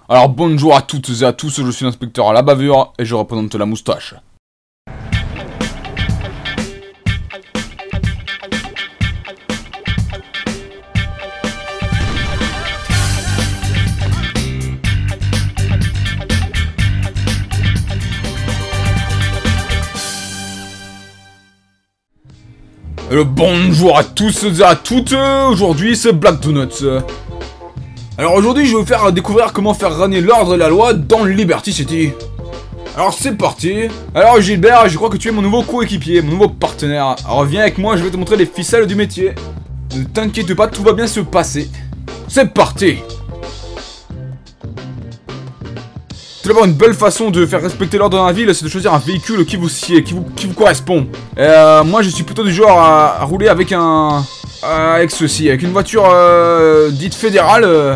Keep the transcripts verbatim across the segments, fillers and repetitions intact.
Alors bonjour à toutes et à tous, je suis l'inspecteur à la bavure et je représente la moustache. Alors bonjour à tous et à toutes, aujourd'hui c'est Black Donuts. Alors aujourd'hui je vais vous faire découvrir comment faire régner l'ordre et la loi dans Liberty City. Alors c'est parti. Alors Gilbert, je crois que tu es mon nouveau coéquipier, mon nouveau partenaire. Alors viens avec moi, je vais te montrer les ficelles du métier. Ne t'inquiète pas, tout va bien se passer. C'est parti. Tout d'abord, une belle façon de faire respecter l'ordre dans la ville, c'est de choisir un véhicule qui vous sied, qui vous, qui vous correspond. Et euh, moi, je suis plutôt du genre à, à rouler avec un... Euh, avec ceci, avec une voiture euh, dite fédérale. Euh...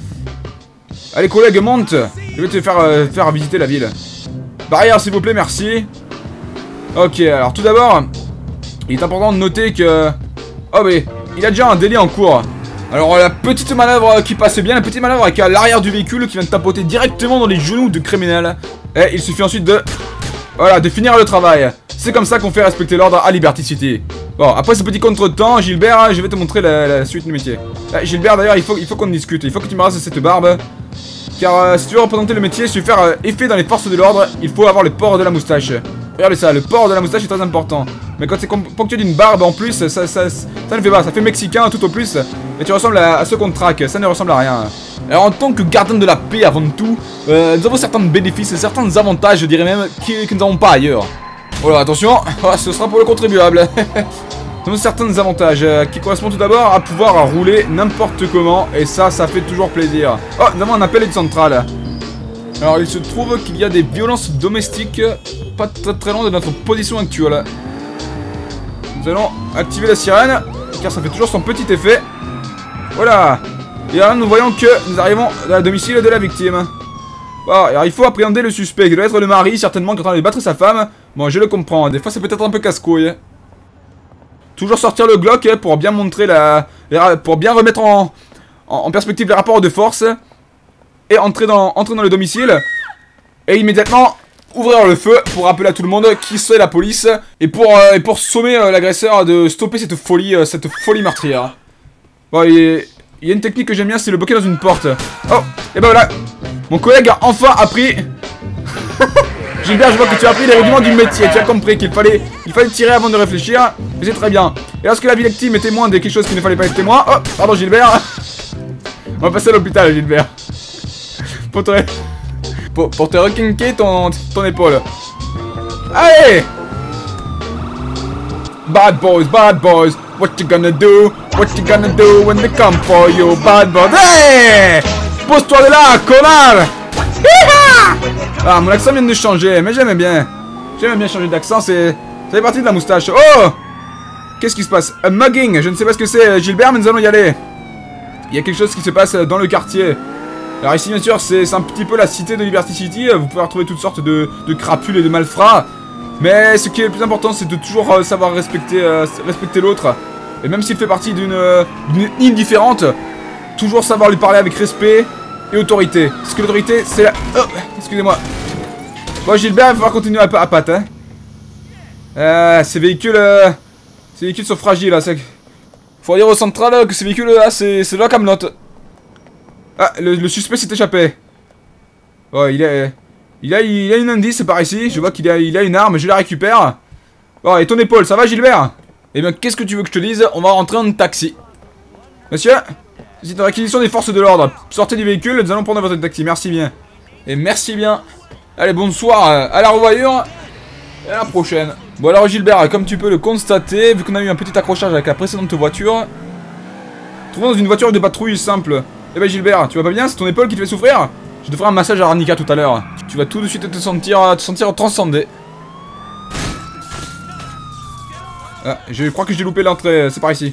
Allez, collègue, monte. Je vais te faire, euh, faire visiter la ville. Barrière, s'il vous plaît, merci. Ok, alors tout d'abord, il est important de noter que... Oh, mais il a déjà un délit en cours. Alors la petite manœuvre qui passe bien, la petite manœuvre avec à l'arrière du véhicule qui vient de tapoter directement dans les genoux du criminel. Et il suffit ensuite de... Voilà, de finir le travail. C'est comme ça qu'on fait respecter l'ordre à Liberty City. Bon, après ce petit contretemps, Gilbert, je vais te montrer la, la suite du métier. Là, Gilbert, d'ailleurs, il faut, il faut qu'on discute. Il faut que tu me rases cette barbe. Car euh, si tu veux représenter le métier, si tu veux faire euh, effet dans les forces de l'ordre, il faut avoir le port de la moustache. Regardez ça, le port de la moustache est très important. Mais quand c'est ponctué d'une barbe en plus, ça, ça, ça, ça ne fait pas, ça fait mexicain tout au plus. Et tu ressembles à, à ceux qu'on te traque, ça ne ressemble à rien. Alors en tant que gardien de la paix avant tout, euh, nous avons certains bénéfices et certains avantages, je dirais même, qui, que nous n'avons pas ailleurs. Voilà, attention, ce sera pour le contribuable. Nous avons certains avantages euh, qui correspondent tout d'abord à pouvoir rouler n'importe comment. Et ça, ça fait toujours plaisir. Oh, nous avons un appel de centrale. Alors il se trouve qu'il y a des violences domestiques pas très très loin de notre position actuelle. Nous allons activer la sirène, car ça fait toujours son petit effet. Voilà. Et là nous voyons que nous arrivons à la domicile de la victime. Bon, alors il faut appréhender le suspect, il doit être le mari certainement qui est en train de battre sa femme. Bon, je le comprends, des fois c'est peut-être un peu casse-couille. Toujours sortir le Glock pour bien montrer la... pour bien remettre en, en, en perspective les rapports de force. Et entrer dans, entrer dans le domicile. Et immédiatement ouvrir le feu pour rappeler à tout le monde qui c'est la police. Et pour, euh, et pour sommer euh, l'agresseur de stopper cette folie, euh, cette folie meurtrière. Bon, il y a une technique que j'aime bien, c'est le bloquer dans une porte. Oh, et ben voilà. Mon collègue a enfin appris. Gilbert, je vois que tu as appris les rudiments du métier. Tu as compris qu'il fallait, il fallait tirer avant de réfléchir. Et c'est très bien. Et lorsque la victime est témoin de quelque chose qu'il ne fallait pas être témoin. Oh, pardon Gilbert. On va passer à l'hôpital, Gilbert. Pour te, pour, pour te requinquer ton, ton épaule. Allez! Bad boys, bad boys, what you gonna do? What you gonna do when they come for you, bad boys? Hey! Pose-toi de là, connard! Ah, mon accent vient de changer, mais j'aime bien. J'aime bien changer d'accent, c'est... Ça fait partie de la moustache. Oh! Qu'est-ce qui se passe? Un mugging, je ne sais pas ce que c'est, Gilbert, mais nous allons y aller. Il y a quelque chose qui se passe dans le quartier. Alors ici bien sûr c'est un petit peu la cité de Liberty City, vous pouvez retrouver toutes sortes de, de crapules et de malfrats. Mais ce qui est le plus important c'est de toujours euh, savoir respecter, euh, respecter l'autre. Et même s'il fait partie d'une euh, île différente, toujours savoir lui parler avec respect et autorité. Parce que l'autorité c'est la... Oh, excusez-moi. Bon Gilbert, il va falloir continuer à, à patte hein. Euh, ces véhicules... Euh, ces véhicules sont fragiles là. Faut dire au central que ces véhicules là c'est de la camelote. Ah, le, le suspect s'est échappé. Oh, il a, il a, il a une indice par ici. Je vois qu'il a, il a une arme, je la récupère. Oh, et ton épaule, ça va Gilbert? Eh bien, qu'est-ce que tu veux que je te dise? On va rentrer en taxi. Monsieur, c'est dans l'acquisition des forces de l'ordre. Sortez du véhicule, nous allons prendre votre taxi. Merci bien. Et merci bien. Allez, bonsoir, à la revoyure. Et à la prochaine. Bon alors Gilbert, comme tu peux le constater, vu qu'on a eu un petit accrochage avec la précédente voiture, trouvons dans une voiture de patrouille simple. Eh ben Gilbert, tu vas pas bien? C'est ton épaule qui te fait souffrir? Je te ferai un massage à Arnica tout à l'heure. Tu vas tout de suite te sentir, te sentir transcendé. Ah, je crois que j'ai loupé l'entrée, c'est par ici.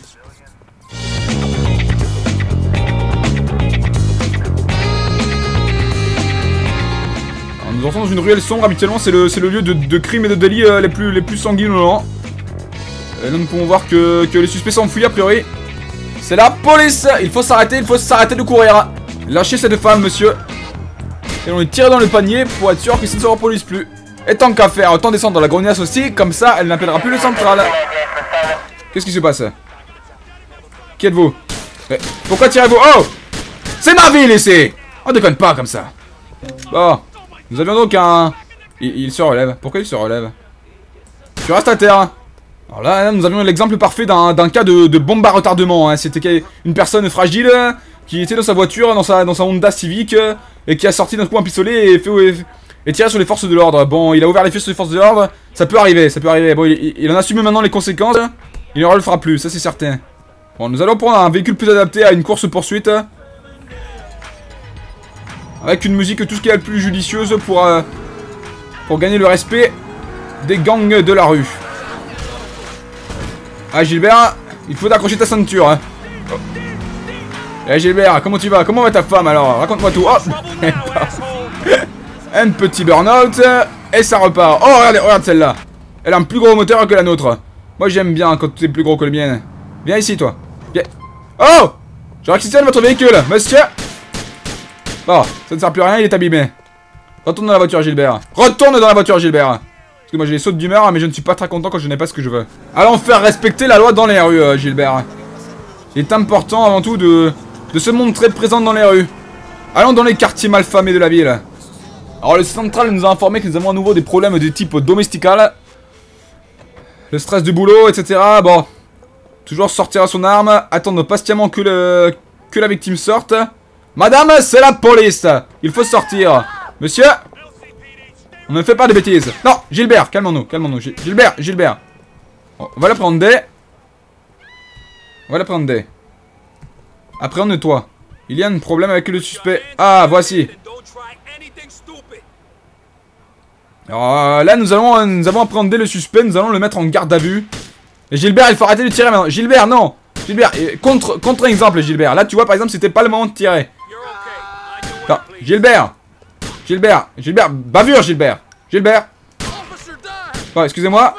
Alors, nous entrons dans une ruelle sombre, habituellement c'est le, le lieu de, de crimes et de délits euh, les, plus, les plus sanguinolents. Et là nous pouvons voir que, que les suspects s'enfuient a priori. C'est la police! Il faut s'arrêter, il faut s'arrêter de courir. Lâchez cette femme, monsieur. Et on les tire dans le panier pour être sûr que ça ne se reproduise plus. Et tant qu'à faire, autant descendre dans la grognasse aussi, comme ça elle n'appellera plus le central. Qu'est-ce qui se passe? Qui êtes-vous? Pourquoi tirez-vous? Oh! C'est ma ville ici! On déconne pas comme ça. Bon, nous avions donc un... Il, il se relève. Pourquoi il se relève? Tu restes à terre. Alors là, nous avions l'exemple parfait d'un cas de, de bombe à retardement. Hein. C'était une personne fragile qui était dans sa voiture, dans sa, dans sa Honda Civic, et qui a sorti d'un coup un pistolet et, fait, et, et tiré sur les forces de l'ordre. Bon, il a ouvert les feux sur les forces de l'ordre. Ça peut arriver, ça peut arriver. Bon, il, il en assume maintenant les conséquences. Il ne le fera plus, ça c'est certain. Bon, nous allons prendre un véhicule plus adapté à une course-poursuite. Avec une musique tout ce qui est le plus judicieuse pour, euh, pour gagner le respect des gangs de la rue. Ah Gilbert, il faut accrocher ta ceinture. Hein. Oh. Eh Gilbert, comment tu vas? Comment va ta femme alors? Raconte-moi tout. Oh. Un petit burn-out et ça repart. Oh regardez, regarde celle-là. Elle a un plus gros moteur que la nôtre. Moi j'aime bien quand tu es plus gros que le mien. Viens ici toi. Viens. Oh! Je réquisitionne votre véhicule, monsieur. Bon, ça ne sert plus à rien, il est abîmé. Retourne dans la voiture Gilbert. Retourne dans la voiture Gilbert. Parce que moi j'ai des sautes d'humeur, mais je ne suis pas très content quand je n'ai pas ce que je veux. Allons faire respecter la loi dans les rues, euh, Gilbert. Il est important avant tout de, de se montrer présent dans les rues. Allons dans les quartiers malfamés de la ville. Alors le central nous a informé que nous avons à nouveau des problèmes de type domestical. Le stress du boulot, et cetera. Bon. Toujours sortir à son arme, attendre patiemment que, le, que la victime sorte. Madame, c'est la police. Il faut sortir. Monsieur, on ne fait pas de bêtises. Non, Gilbert, calmons-nous, calmons-nous. Gilbert, Gilbert. On va la prendre des. On va la prendre des. Appréhende-toi. Il y a un problème avec le suspect. Ah, voici. Alors euh, là, nous allons, nous allons appréhender le suspect. Nous allons le mettre en garde à vue. Et Gilbert, il faut arrêter de tirer maintenant. Gilbert, non. Gilbert, contre, contre exemple, Gilbert. Là, tu vois, par exemple, c'était pas le moment de tirer. Non, Gilbert. Gilbert, Gilbert, bavure, Gilbert. Gilbert. Bon, excusez-moi.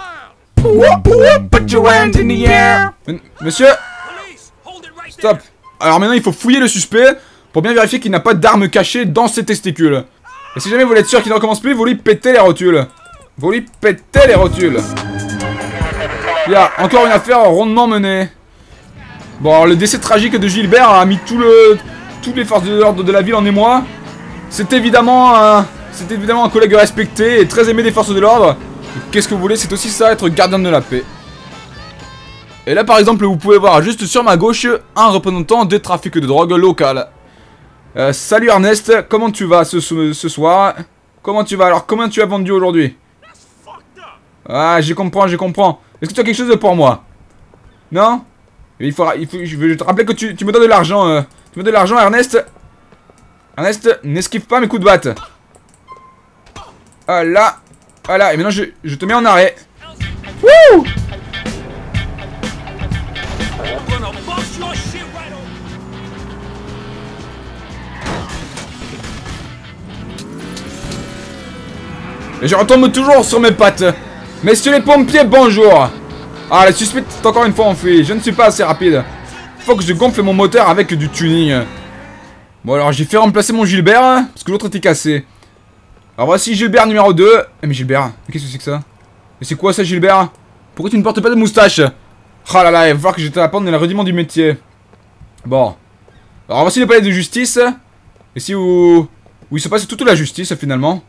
Monsieur. Stop. Alors maintenant, il faut fouiller le suspect pour bien vérifier qu'il n'a pas d'arme cachée dans ses testicules. Et si jamais vous voulez être sûr qu'il ne recommence plus, vous lui pétez les rotules. Vous lui pétez les rotules. Il y a encore une affaire rondement menée. Bon, alors, le décès tragique de Gilbert a mis tout le, toutes les forces de l'ordre de la ville en émoi. C'est évidemment, un, c'est évidemment un collègue respecté et très aimé des forces de l'ordre. Qu'est-ce que vous voulez? C'est aussi ça, être gardien de la paix. Et là, par exemple, vous pouvez voir juste sur ma gauche un représentant des trafics de drogue local. Euh, salut Ernest, comment tu vas ce, ce, ce soir? Comment tu vas? Alors, combien tu as vendu aujourd'hui? Ah, je comprends, je comprends. Est-ce que tu as quelque chose pour moi? Non? Il faut, il faut, je veux te rappeler que tu, tu me donnes de l'argent. Euh, tu me donnes de l'argent, Ernest. Ernest, n'esquive pas mes coups de batte. Voilà. Voilà, et maintenant je, je te mets en arrêt. Wouh! Et je retombe toujours sur mes pattes. Messieurs les pompiers, bonjour. Ah, le suspect est encore une fois enfui. Je ne suis pas assez rapide. Faut que je gonfle mon moteur avec du tuning. Bon, alors j'ai fait remplacer mon Gilbert, parce que l'autre était cassé. Alors voici Gilbert numéro deux. Eh mais Gilbert, qu'est-ce que c'est que ça? Mais c'est quoi ça Gilbert? Pourquoi tu ne portes pas de moustache? Oh là là, il va falloir que je te apprenne le rudiment du métier. Bon. Alors voici le palais de justice. Ici où... où il se passe toute la justice finalement.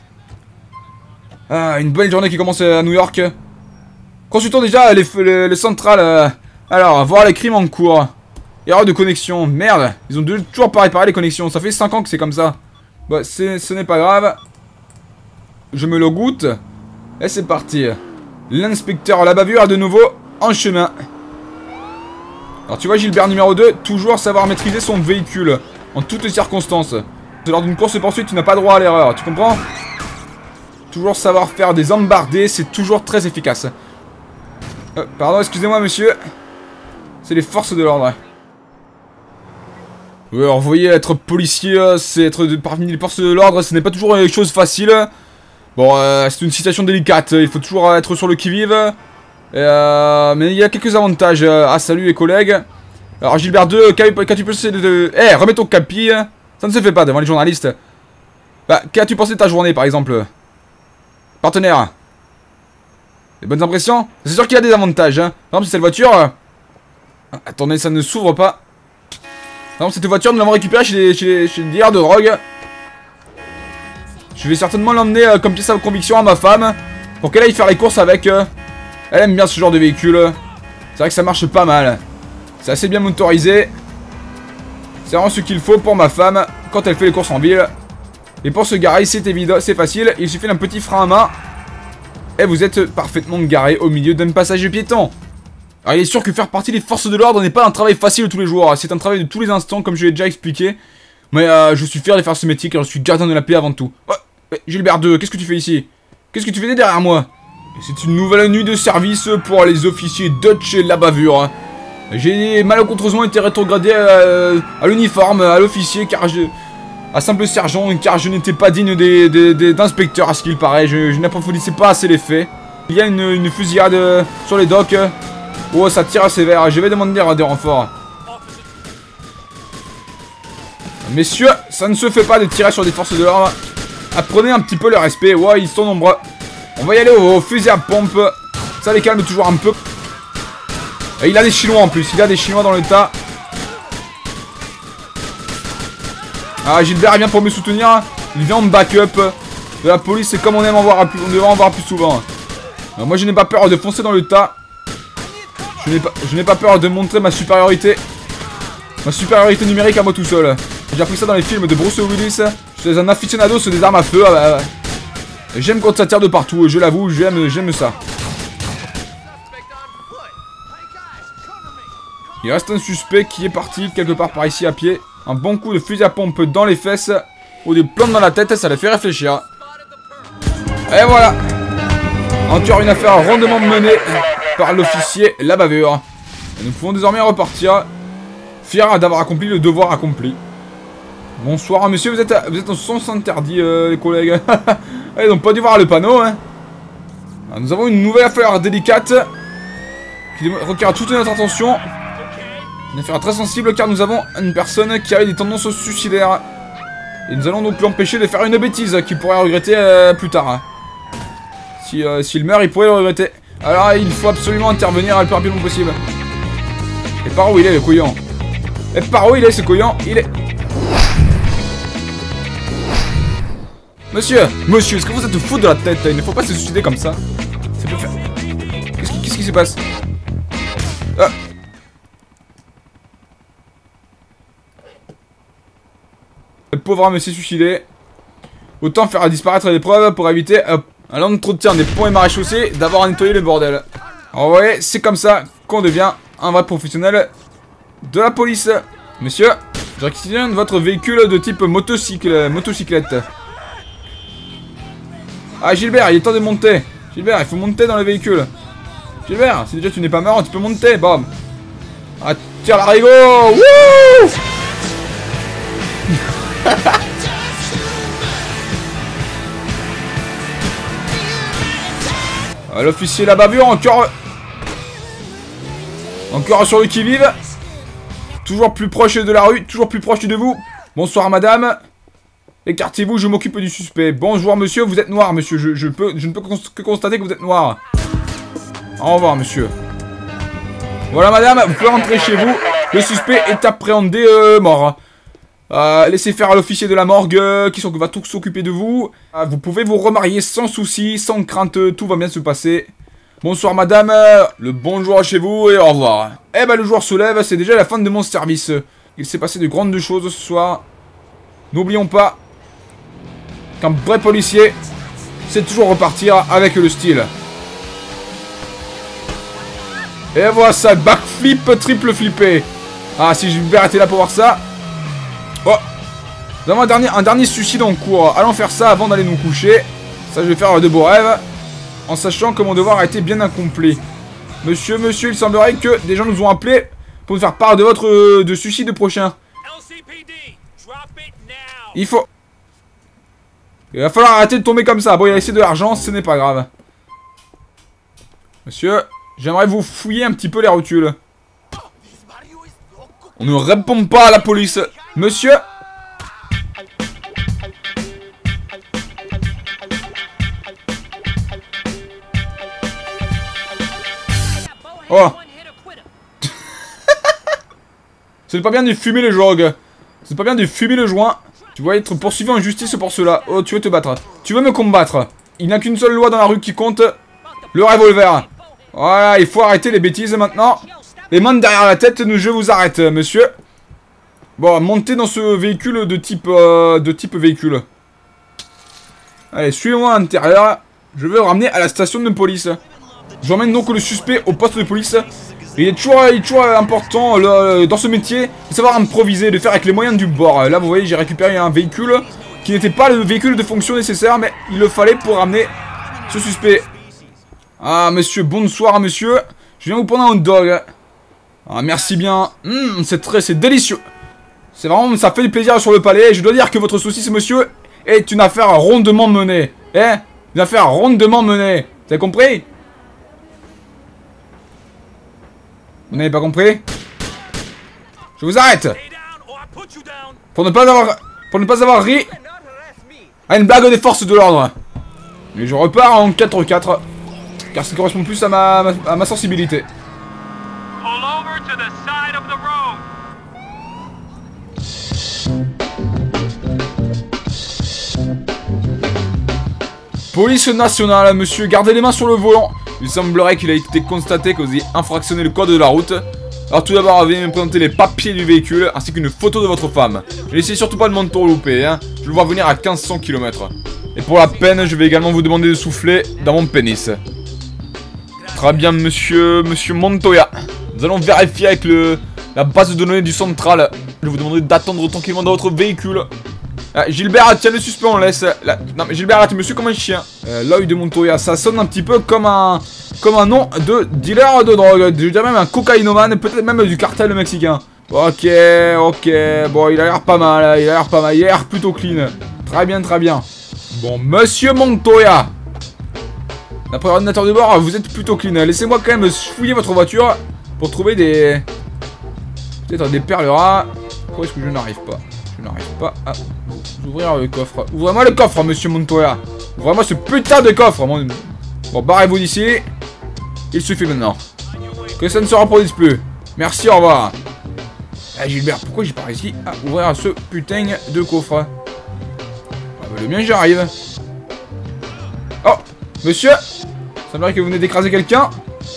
Ah, une bonne journée qui commence à New York. Consultons déjà les, les, les centrales. Euh, alors, voir les crimes en cours. Erreur de connexion. Merde, ils ont toujours pas réparé les connexions. Ça fait cinq ans que c'est comme ça. Bon, ce n'est pas grave. Je me le goûte. Et c'est parti. L'inspecteur à la bavure est de nouveau en chemin. Alors tu vois Gilbert numéro deux, toujours savoir maîtriser son véhicule. En toutes circonstances. Lors d'une course poursuite, tu n'as pas droit à l'erreur. Tu comprends? Toujours savoir faire des embardées, c'est toujours très efficace. Euh, pardon, excusez-moi monsieur. C'est les forces de l'ordre. Oui, alors vous voyez, être policier, c'est être de, parmi les forces de l'ordre, ce n'est pas toujours une chose facile. Bon, euh, c'est une situation délicate, il faut toujours être sur le qui-vive. Euh, mais il y a quelques avantages. Ah, salut les collègues. Alors Gilbert deux, qu'as-tu pensé de... Eh, hey, remets ton capi. Ça ne se fait pas devant les journalistes. Bah, qu'as-tu pensé de ta journée, par exemple? Partenaire? Des bonnes impressions? C'est sûr qu'il y a des avantages, hein. Par exemple, cette voiture... Euh... Attendez, ça ne s'ouvre pas. Par exemple, cette voiture, nous l'avons récupérée chez les, chez les, chez les dealers de drogue. Je vais certainement l'emmener euh, comme pièce à conviction à ma femme. Pour qu'elle aille faire les courses avec. Euh... Elle aime bien ce genre de véhicule. C'est vrai que ça marche pas mal. C'est assez bien motorisé. C'est vraiment ce qu'il faut pour ma femme quand elle fait les courses en ville. Et pour se garer, c'est évident, c'est facile. Il suffit d'un petit frein à main. Et vous êtes parfaitement garé au milieu d'un passage piéton. Alors il est sûr que faire partie des forces de l'ordre n'est pas un travail facile de tous les jours. C'est un travail de tous les instants, comme je l'ai déjà expliqué. Mais euh, je suis fier de faire ce métier car je suis gardien de la paix avant tout. Oh, Gilbert deux, qu'est-ce que tu fais ici? Qu'est-ce que tu faisais derrière moi? C'est une nouvelle nuit de service pour les officiers Dutch et la bavure. J'ai malencontreusement été rétrogradé à, à l'uniforme, à l'officier, car je... à simple sergent, car je n'étais pas digne des, des, des, d'inspecteur à ce qu'il paraît. Je, je n'approfondissais pas assez les faits. Il y a une, une fusillade sur les docks. Oh, ça tire assez vert. Je vais demander des renforts. Messieurs, ça ne se fait pas de tirer sur des forces de l'ordre. Apprenez un petit peu le respect. Ouais, ils sont nombreux. On va y aller au, au fusil à pompe. Ça les calme toujours un peu. Et il a des Chinois en plus. Il a des Chinois dans le tas. Ah, Gilbert vient pour me soutenir. Il vient en backup de la police. C'est comme on aime en voir plus, on devrait en voir plus souvent. Alors, moi, je n'ai pas peur de foncer dans le tas. Je n'ai pas, je n'ai pas peur de montrer ma supériorité. Ma supériorité numérique à moi tout seul. J'ai appris ça dans les films de Bruce Willis. Je suis un aficionado sur des armes à feu. Ah bah, j'aime quand ça tire de partout. Je l'avoue, j'aime, j'aime ça. Il reste un suspect qui est parti quelque part par ici à pied. Un bon coup de fusil à pompe dans les fesses ou des plantes dans la tête, ça les fait réfléchir. Et voilà. Encore une affaire rondement menée par l'officier La Bavure. Et nous pouvons désormais repartir, fiers d'avoir accompli le devoir accompli. Bonsoir monsieur, vous êtes, vous êtes en sens interdit euh, les collègues. Ils n'ont pas dû voir le panneau. Hein. Alors, nous avons une nouvelle affaire délicate qui requiert toute notre attention. Une affaire très sensible car nous avons une personne qui a des tendances suicidaires. Et nous allons donc l'empêcher de faire une bêtise qu'il pourrait regretter euh, plus tard. Si, euh, s'il meurt, il pourrait le regretter. Alors il faut absolument intervenir le plus rapidement possible. Et par où il est le couillon? Et par où il est ce couillon? Il est... Monsieur, monsieur, est-ce que vous êtes fou de la tête? Il ne faut pas se suicider comme ça. Ça peut faire... Qu'est-ce qui, qu'est-ce qui se passe? Ah. Le pauvre homme s'est suicidé. Autant faire disparaître les preuves pour éviter euh, à l'entretien des ponts et maréchaussées d'avoir à nettoyer le bordel. Alors ouais, c'est comme ça qu'on devient un vrai professionnel de la police. Monsieur, je réquisitionne votre véhicule de type motocycle, motocyclette. Ah Gilbert, il est temps de monter. Gilbert, il faut monter dans le véhicule. Gilbert, si déjà tu n'es pas marrant, tu peux monter, bam. Ah, tire l'arigot. Wouh. Ah, l'officier La Bavure, encore... Encore sur le qui-vive. Toujours plus proche de la rue, toujours plus proche de vous. Bonsoir madame. Écartez-vous, je m'occupe du suspect. Bonjour monsieur, vous êtes noir monsieur. Je, je, peux, je ne peux que constater que vous êtes noir. Au revoir monsieur. Voilà madame, vous pouvez rentrer chez vous. Le suspect est appréhendé euh, mort. Euh, laissez faire à l'officier de la morgue euh, qui va tout s'occuper de vous. Euh, vous pouvez vous remarier sans souci, sans crainte, tout va bien se passer. Bonsoir madame, euh, le bonjour chez vous et au revoir. Eh ben le joueur se lève, c'est déjà la fin de mon service. Il s'est passé de grandes choses ce soir. N'oublions pas qu'un vrai policier, c'est toujours repartir avec le style. Et voilà ça, backflip, triple flippé. Ah si Gilbert était là pour voir ça. Oh, nous avons un dernier, un dernier suicide en cours. Allons faire ça avant d'aller nous coucher. Ça, je vais faire de beaux rêves. En sachant que mon devoir a été bien accompli. Monsieur, monsieur, il semblerait que des gens nous ont appelés pour nous faire part de votre euh, de suicide prochain. Il faut... Il va falloir arrêter de tomber comme ça. Bon, il a laissé de l'argent, ce n'est pas grave. Monsieur, j'aimerais vous fouiller un petit peu les rotules. On ne répond pas à la police. Monsieur. Oh. C'est pas bien de fumer le jog. C'est pas bien de fumer le joint. Tu vas être poursuivi en justice pour cela. Oh, tu veux te battre. Tu veux me combattre. Il n'y a qu'une seule loi dans la rue qui compte. Le revolver. Voilà, il faut arrêter les bêtises maintenant. Les mains derrière la tête, je vous arrête, monsieur. Bon, montez dans ce véhicule de type, euh, de type véhicule. Allez, suivez-moi à l'intérieur. Je vais vous ramener à la station de police. J'emmène donc le suspect au poste de police. Il est toujours, il est toujours important le, dans ce métier de savoir improviser, de faire avec les moyens du bord. Là, vous voyez, j'ai récupéré un véhicule qui n'était pas le véhicule de fonction nécessaire, mais il le fallait pour ramener ce suspect. Ah, monsieur, bonsoir, monsieur. Je viens vous prendre un hot dog. Ah, merci bien. Mmh, c'est très, c'est délicieux. C'est vraiment, ça fait plaisir sur le palais. Je dois dire que votre saucisse, monsieur, est une affaire rondement menée. Eh, une affaire rondement menée. Vous avez compris? Vous n'avez pas compris? Je vous arrête. Pour ne pas avoir, pour ne pas avoir ri à une blague des forces de l'ordre. Mais je repars en quatre quatre. Car ça correspond plus à ma, à ma sensibilité. Police nationale, monsieur, gardez les mains sur le volant. Il semblerait qu'il a été constaté que vous ayez infractionné le code de la route. Alors tout d'abord, veuillez me présenter les papiers du véhicule ainsi qu'une photo de votre femme. Et n'essayez surtout pas de m'entourlouper, hein. Je le vois venir à quinze cents kilomètres. Et pour la peine, je vais également vous demander de souffler dans mon pénis. Très bien, monsieur, monsieur Montoya. Nous allons vérifier avec le, la base de données du central. Je vais vous demander d'attendre tranquillement dans votre véhicule. Ah, Gilbert, tiens le suspect, on laisse. Là, non mais Gilbert, arrête monsieur comme un chien. Euh, L'œil de Montoya, ça sonne un petit peu comme un comme un nom de dealer de drogue. Je dirais même un cocaïnomane, peut-être même du cartel mexicain. Ok, ok. Bon, il a l'air pas mal, il a l'air pas mal, il a l'air plutôt clean. Très bien, très bien. Bon, monsieur Montoya. D'après l'ordinateur de bord, vous êtes plutôt clean. Laissez-moi quand même fouiller votre voiture pour trouver des... peut-être des perles rares. Pourquoi est-ce que je n'arrive pas? Je n'arrive pas à ouvrir le coffre. Ouvrez-moi le coffre, monsieur Montoya. Ouvrez-moi ce putain de coffre. Mon... Bon, barrez-vous d'ici. Il suffit maintenant. Que ça ne se reproduise plus. Merci, au revoir. Ah, Gilbert, pourquoi j'ai pas réussi à ouvrir ce putain de coffre? Ah, bah, le mien, j'y arrive. Oh, monsieur. Ça me paraît que vous venez d'écraser quelqu'un.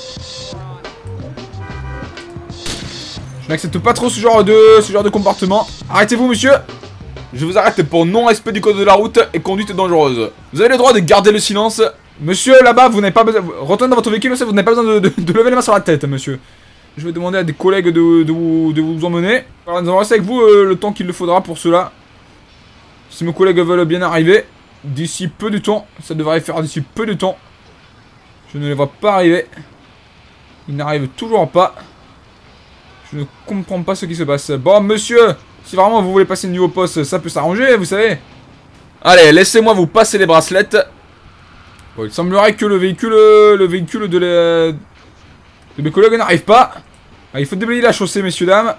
Je n'accepte pas trop ce genre de ce genre de comportement. Arrêtez-vous, monsieur. Je vous arrête pour non-respect du code de la route et conduite dangereuse. Vous avez le droit de garder le silence. Monsieur, là-bas, vous n'avez pas besoin... Retournez dans votre véhicule, vous n'avez pas besoin de, de, de lever les mains sur la tête, monsieur. Je vais demander à des collègues de, de, vous, de vous emmener. Alors, nous allons rester avec vous euh, le temps qu'il le faudra pour cela. Si mes collègues veulent bien arriver, d'ici peu de temps, ça devrait faire d'ici peu de temps. Je ne les vois pas arriver. Ils n'arrivent toujours pas. Je ne comprends pas ce qui se passe. Bon, monsieur, si vraiment vous voulez passer une nuit au poste, ça peut s'arranger, vous savez. Allez, laissez-moi vous passer les bracelets. Bon, il semblerait que le véhicule, le véhicule de, les, de mes collègues n'arrive pas. Ah, il faut déblayer la chaussée, messieurs, dames.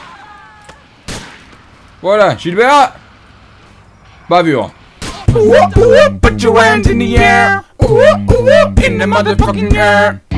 Voilà, Gilbert. Bavure. Put your hands in the air. In the motherfucking air.